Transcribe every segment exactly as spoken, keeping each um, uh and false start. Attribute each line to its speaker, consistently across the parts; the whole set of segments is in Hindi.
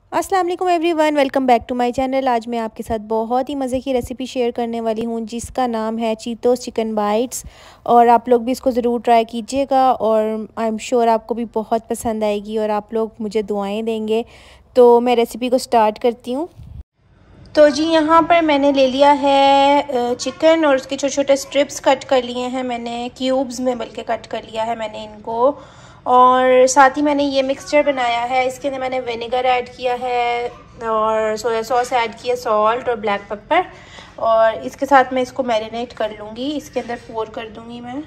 Speaker 1: अस्सलाम वालेकुम everyone, welcome back to my channel. आज मैं आपके साथ बहुत ही मज़े की रेसिपी शेयर करने वाली हूँ जिसका नाम है चीतोस चिकन बाइट्स। और आप लोग भी इसको ज़रूर ट्राई कीजिएगा और आई एम श्योर आपको भी बहुत पसंद आएगी और आप लोग मुझे दुआएं देंगे। तो मैं रेसिपी को स्टार्ट करती हूँ। तो जी यहाँ पर मैंने ले लिया है चिकन और उसके छोटे छोटे स्ट्रिप्स कट कर लिए हैं मैंने, क्यूब्स में बल्कि कट कर लिया है मैंने इनको। और साथ ही मैंने ये मिक्सचर बनाया है, इसके अंदर मैंने विनेगर ऐड किया है और सोया सॉस ऐड किया, सॉल्ट और ब्लैक पेपर। और इसके साथ मैं इसको मैरिनेट कर लूँगी, इसके अंदर पोर कर दूँगी मैं।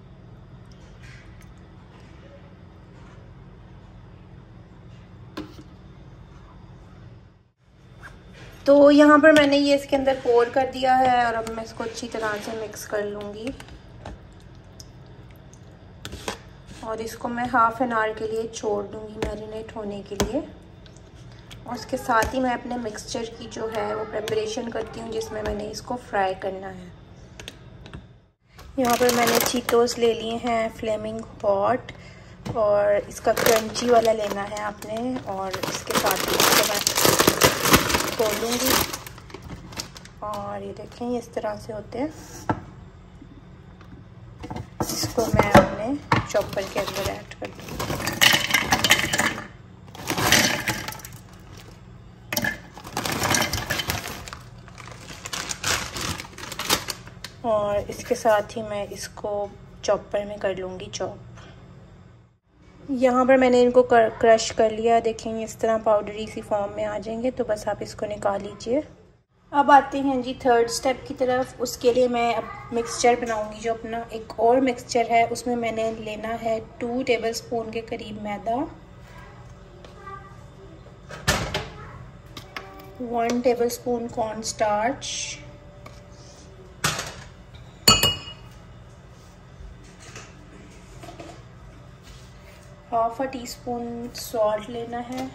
Speaker 1: तो यहाँ पर मैंने ये इसके अंदर पोर कर दिया है और अब मैं इसको अच्छी तरह से मिक्स कर लूँगी। और इसको मैं हाफ़ एन आवर के लिए छोड़ दूँगी मैरिनेट होने के लिए। और उसके साथ ही मैं अपने मिक्सचर की जो है वो प्रिपरेशन करती हूँ जिसमें मैंने इसको फ्राई करना है। यहाँ पर मैंने चीतोस ले लिए हैं फ्लेमिंग हॉट और इसका क्रंची वाला लेना है आपने। और इसके साथ ही इसको मैं खोलूँगी और ये देखें ये इस तरह से होते हैं। इसको मैं अपने चॉपर के अंदर ऐड कर दूँगी। और इसके साथ ही मैं इसको चॉपर में कर लूँगी चॉप। यहाँ पर मैंने इनको कर, क्रश कर लिया, देखेंगे इस तरह पाउडरी सी फॉर्म में आ जाएंगे तो बस आप इसको निकाल लीजिए। अब आते हैं जी थर्ड स्टेप की तरफ। उसके लिए मैं अब मिक्सचर बनाऊंगी। जो अपना एक और मिक्सचर है उसमें मैंने लेना है टू टेबलस्पून के करीब मैदा, one tablespoon corn starch, half a teaspoon salt लेना है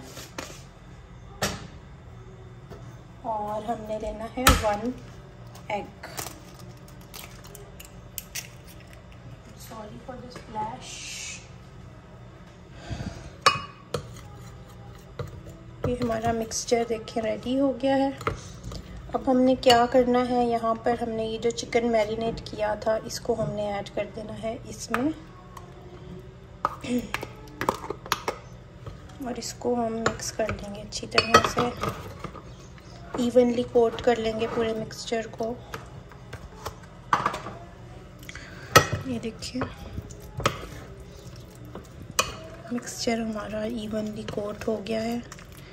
Speaker 1: और हमने लेना है one egg. Sorry for this flash. ये हमारा मिक्सचर देखिए रेडी हो गया है। अब हमने क्या करना है, यहाँ पर हमने ये जो चिकन मैरिनेट किया था इसको हमने ऐड कर देना है इसमें। और इसको हम मिक्स कर लेंगे अच्छी तरह से, इवनली कोट कर लेंगे पूरे मिक्सचर को। ये देखिए मिक्सचर हमारा इवनली कोट हो गया है।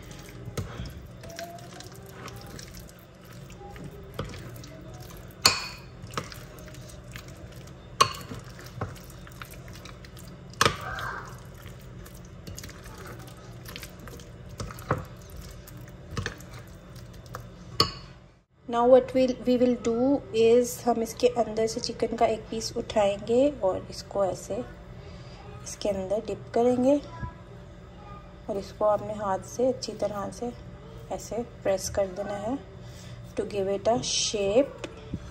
Speaker 1: Now what will we will do is हम इसके अंदर से चिकन का एक पीस उठाएंगे और इसको ऐसे इसके अंदर डिप करेंगे और इसको अपने हाथ से अच्छी तरह से ऐसे प्रेस कर देना है to give it a shape.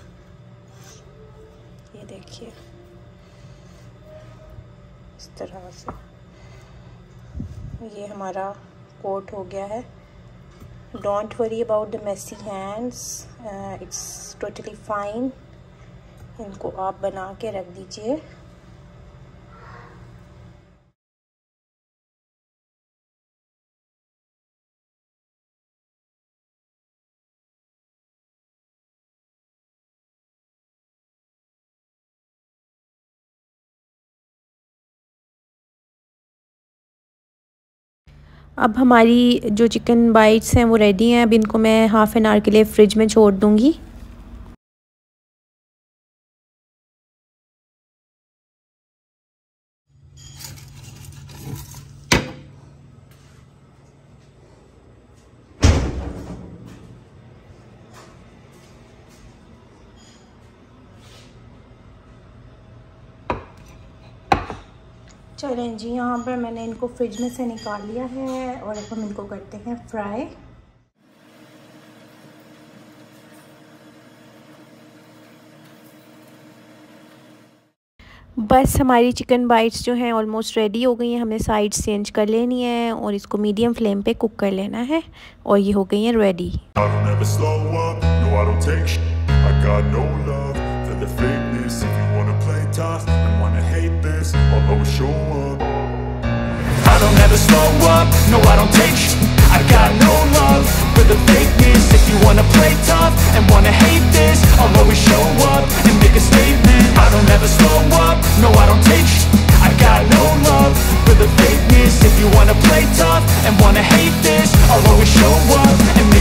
Speaker 1: ये देखिए इस तरह से ये हमारा कोट हो गया है। Don't worry about the messy hands, uh, it's totally fine। इनको आप बना के रख दीजिए। अब हमारी जो चिकन बाइट्स हैं वो रेडी हैं। अब इनको मैं हाफ़ एन आवर के लिए फ्रिज में छोड़ दूँगी। चलें जी, यहाँ पर मैंने इनको फ्रिज में से निकाल लिया है और अब हम इनको करते हैं फ्राई। बस हमारी चिकन बाइट्स जो हैं ऑलमोस्ट रेडी हो गई हैं। हमें साइड्स चेंज कर लेनी है और इसको मीडियम फ्लेम पे कुक कर लेना है और ये हो गई हैं ready.
Speaker 2: No, I don't take sh I got no love for the fakeness. If you wanna play tough and wanna hate this, I'll always show up and make